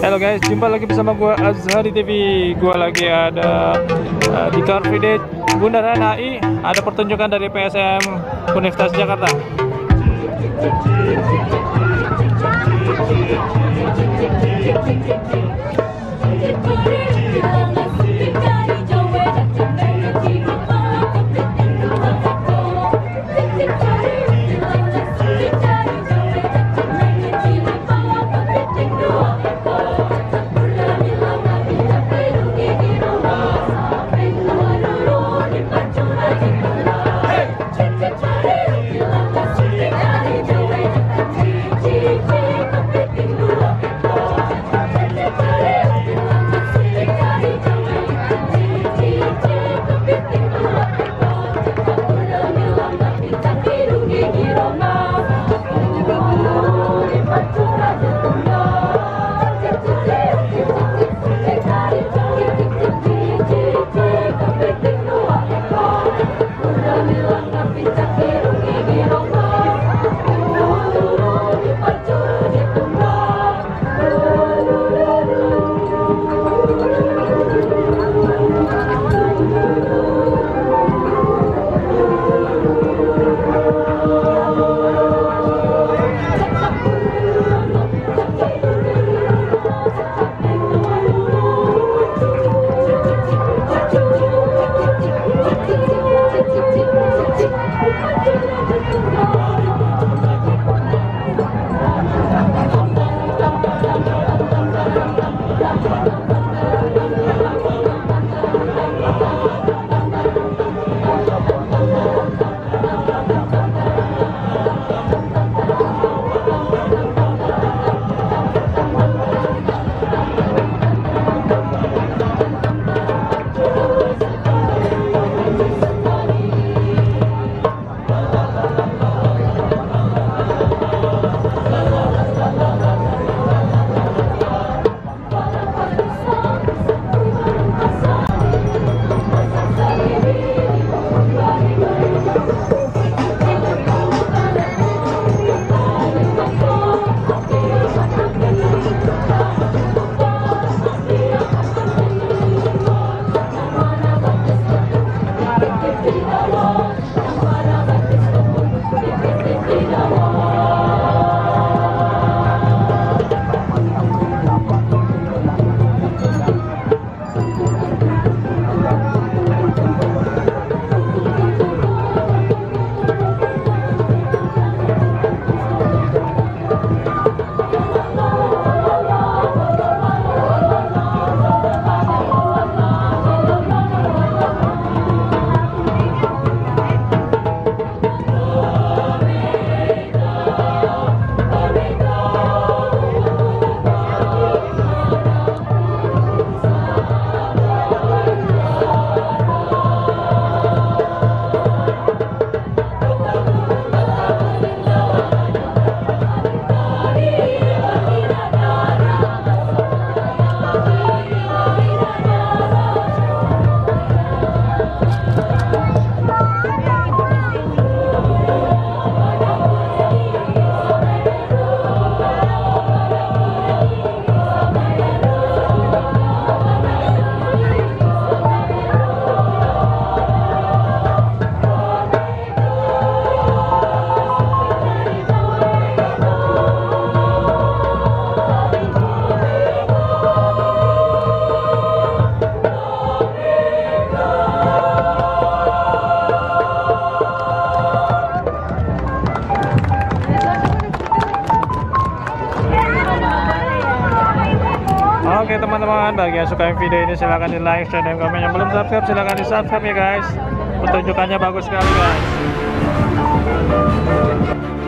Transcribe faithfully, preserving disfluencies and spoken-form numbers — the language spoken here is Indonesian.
Halo guys, jumpa lagi bersama gua Azhari T V. Gua lagi ada uh, di Car Free Day Bundaran H I. Ada pertunjukan dari P S M Universitas Jakarta. Oke teman-teman, bagi yang suka video ini silahkan di like, share, dan komen. Yang belum subscribe silahkan di subscribe ya guys. Pertunjukannya bagus sekali guys.